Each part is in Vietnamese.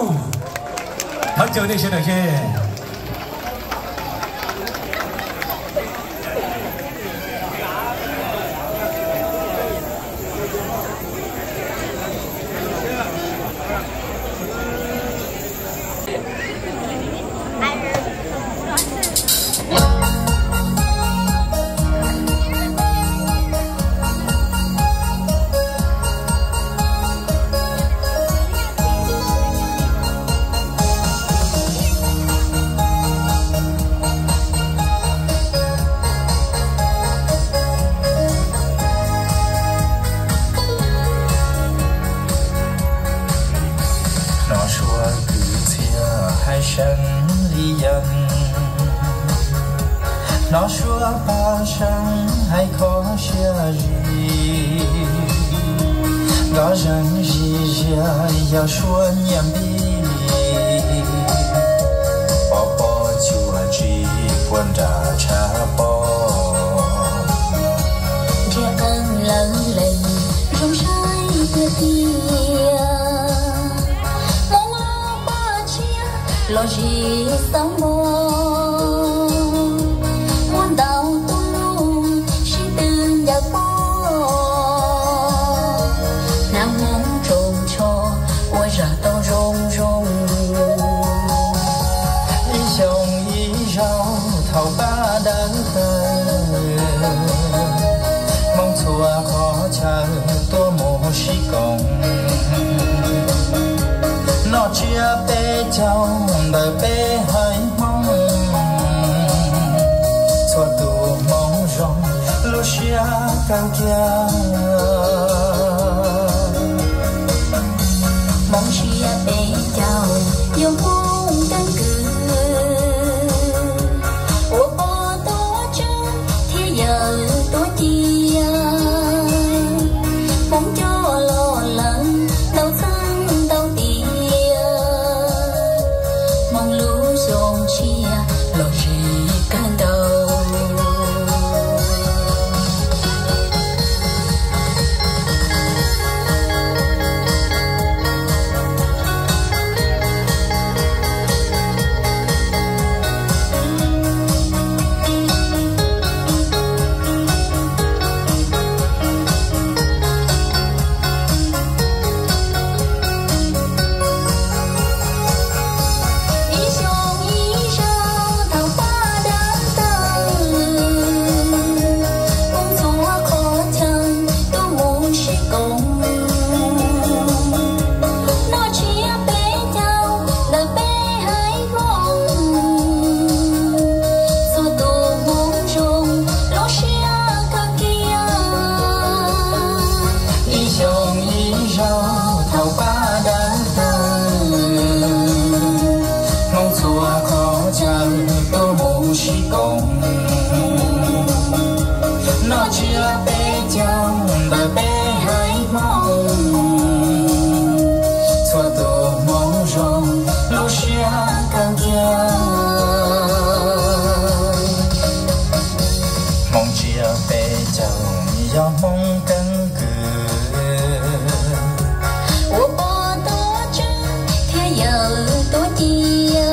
很久的谢谢。 nó xua ba sang hay khó xia gì gõ răng gì ya xua nhầm đi bỏ bỏ chùa chỉ quân trả cha bỏ trẻ ân lớn lên rong sai tia tia mong lo ba chia lo gì sống mơ mong thua khó chờ tua mồ sĩ công nó chia bê châu đời bê hơi mong thua tù mong rong lu xia cao kia mong chia bê châu yêu mong căn cứ nó chia bê châu đời bê hai mong thua tù mong rong lu xia càng kia mong chia bê châu do mong căn cứ của bò tó chứ thế giờ tôi chia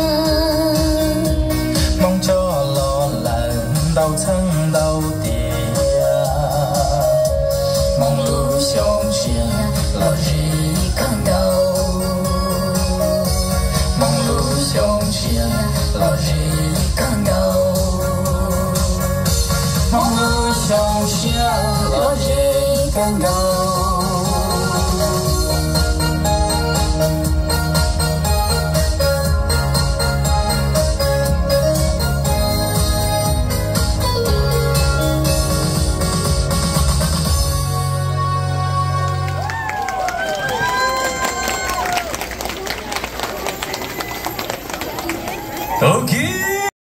mong cho lo lần đau thân đau tiền mong lu xiong xia lo gì càng đau mong lu xiong xia lo gì càng đau mong lu xiong xia lo gì càng đau. OK，